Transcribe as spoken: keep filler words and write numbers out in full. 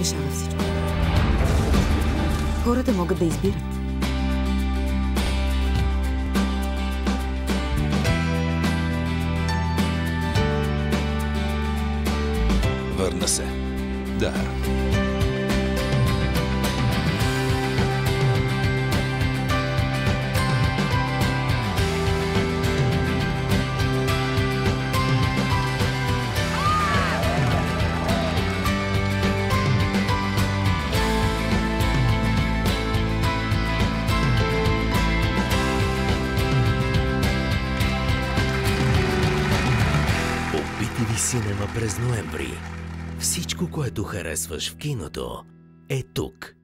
решава всичко. Хората могат да избират. Върна се. Да. bTV Cinema през ноември. Всичко, което харесваш в киното, е тук.